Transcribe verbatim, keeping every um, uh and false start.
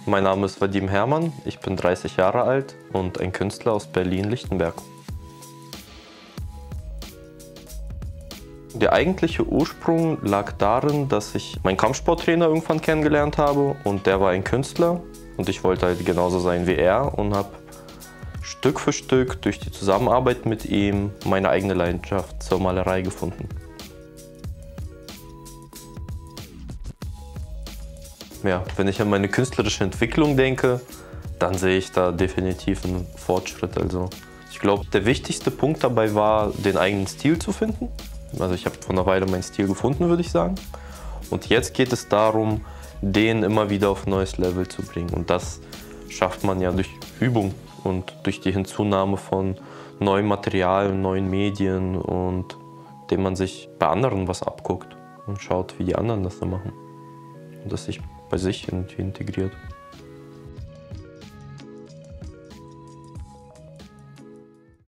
Mein Name ist Vadim Hermann, ich bin dreißig Jahre alt und ein Künstler aus Berlin-Lichtenberg. Der eigentliche Ursprung lag darin, dass ich meinen Kampfsporttrainer irgendwann kennengelernt habe und der war ein Künstler und ich wollte halt genauso sein wie er und habe Stück für Stück durch die Zusammenarbeit mit ihm meine eigene Leidenschaft zur Malerei gefunden. Ja, wenn ich an meine künstlerische Entwicklung denke, dann sehe ich da definitiv einen Fortschritt. Also ich glaube, der wichtigste Punkt dabei war, den eigenen Stil zu finden. Also ich habe vor einer Weile meinen Stil gefunden, würde ich sagen. Und jetzt geht es darum, den immer wieder auf ein neues Level zu bringen. Und das schafft man ja durch Übung und durch die Hinzunahme von neuem Material, neuen Medien und indem man sich bei anderen was abguckt und schaut, wie die anderen das dann machen. Und das sich bei sich irgendwie integriert.